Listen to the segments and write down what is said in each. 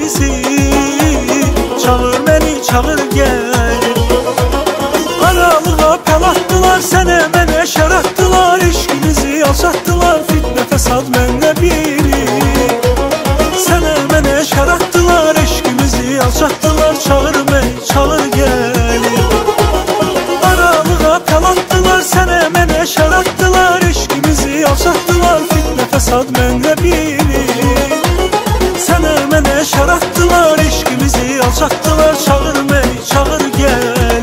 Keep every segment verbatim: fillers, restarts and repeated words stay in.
bizi. Çağır məni, çağır gəl. Aralığa pəl atdılar, sənə mənə şər atdılar. İşqimizi alçatdılar, fitnə fəsad mənlə biri. Sənə mənə şər atdılar, işqimizi alçatdılar. Çağır məni, çağır gəl. Aralığa pəl atdılar, sənə mənə şər atdılar. İşqimizi alçatdılar, fitnə fəsad mənlə biri. Sənə mənə şər atdılar, işqimizi alçatdılar. Çağır məni, çağır gəl.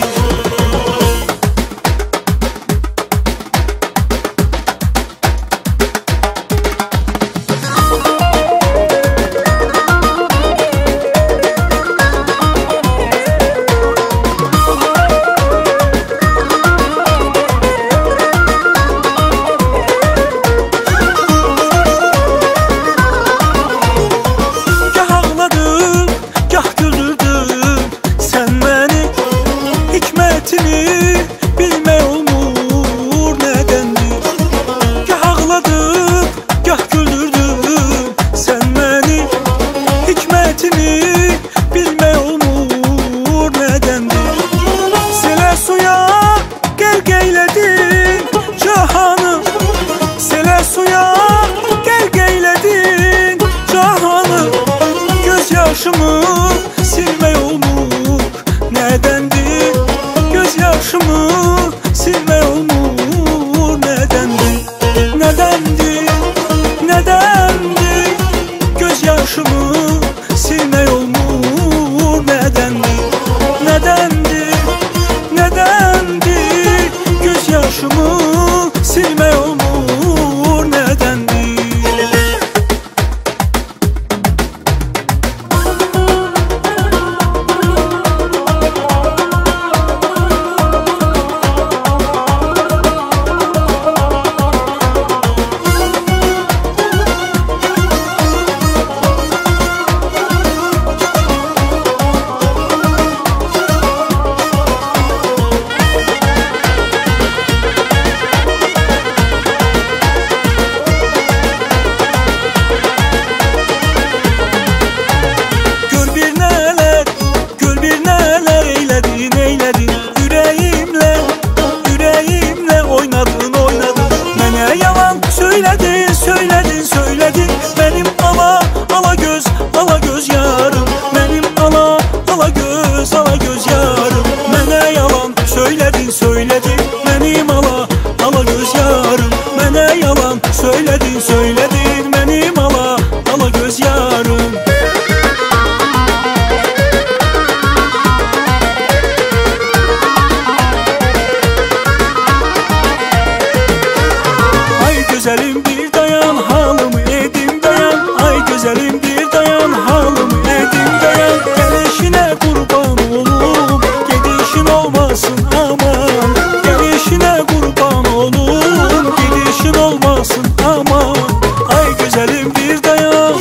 Yaşımı silmək olmur, nədəndir? Göz yaşımı silmək olmur, nədəndir? Nədəndir? Nədəndir? Göz yaşımı silmək olmur, nədəndir? Nədəndir? Nədəndir? Göz yaşımı silmək olmur, nədəndir? Söyledin, söyledin, söyledin. Benim ala, ala göz, ala göz yarım. Benim ala, ala göz, ala göz yarım. Mənə yalan söyledin, söyledin. Benim ala, ala göz yarım. Mənə yalan söyledin, söyledin. Benim ala, ala göz yarım. Güzelim bir dayan, halımı edim dayan. Ay güzelim bir dayan, halımı edim dayan. Gelişine kurban olum, gidişin olmasın aman. Gelişine kurban olum, gidişin olmasın aman. Ay güzelim bir dayan.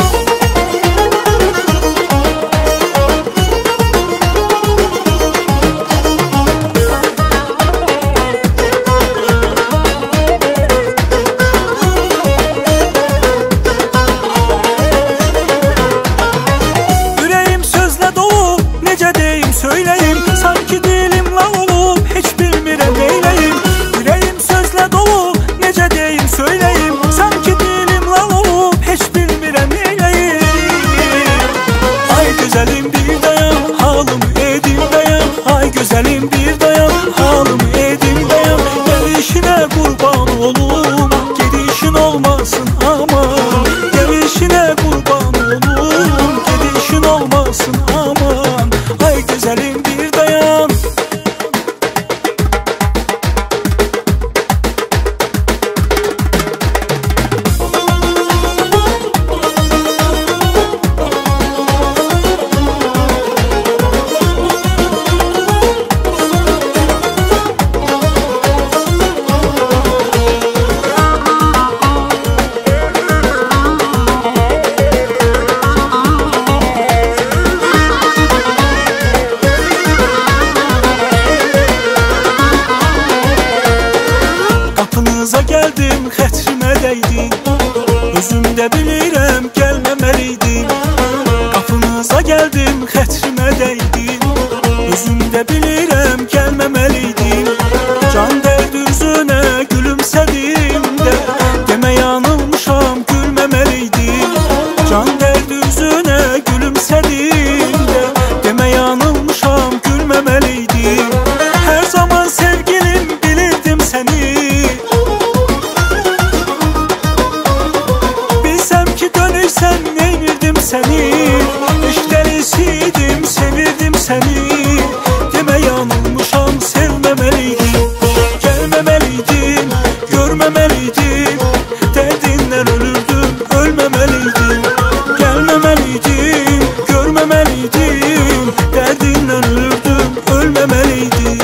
Bilsem ki dönürsen neynirdim seni, eşk delisiydim, sevirdim seni. Deme yanılmışam, sevmemeliydim, gelmemeliydim, görmemeliydim. Derdinden ölürdüm, ölmemeliydim, gelmemeliydim, görmemeliydim. Derdinden ölürdüm, ölmemeliydim.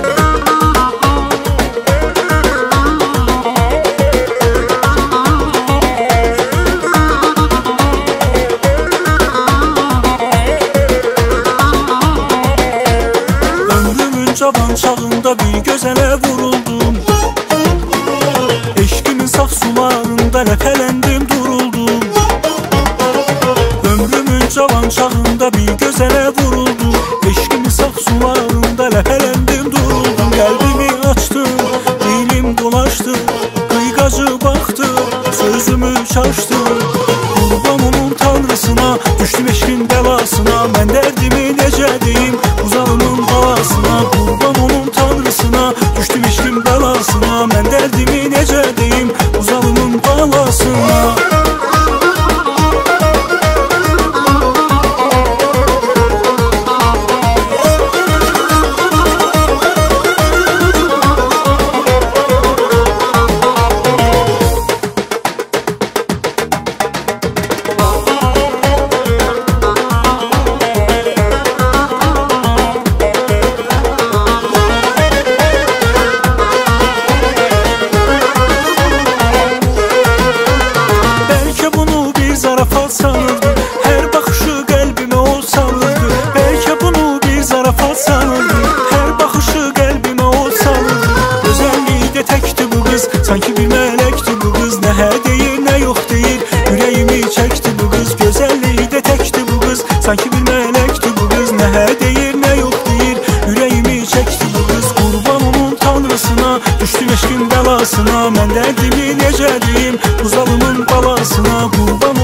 Cavan çağında bir gözələ vuruldum, eşkimin saf sularında ləpələndim, duruldum. Ömrümün cavan çağında bir gözələ vuruldum, eşkimin saf sularında ləpələndim, duruldum. Qəlbimi açdım, dilim dolaşdı, qıyqacı baxdı, sözümü çaşdı. Qurban olum tanrısına, düşdüm eşkin bəlasına. Mən dərdimi necə deyim bu zalımın balasına. Qurban olum tanrısına, düşdüm eşkin bəlasına. Mən dərdimi necə deyim bu zalımın balasına. Sanırdı, her bakışı qəlbimə o salırdı. Bəlkə bunu bir zarafat sanırdı, her bakışı qəlbimə o salırdı. Gözəlliyi də təkdi bu qız, sanki bir mələkdi bu qız. Nə hə deyir, nə yox deyir, ürəyimi çəkdi bu qız. Gözəlliyi də təkdi bu qız, sanki bir mələkdi bu qız. Nə hə deyir, nə yox deyir, ürəyimi çəkdi bu qız. Qurban olum tanrısına, düşdüm eşkin bəlasına. Mən dərdimi necə deyim bu zalımın balasına. Qurban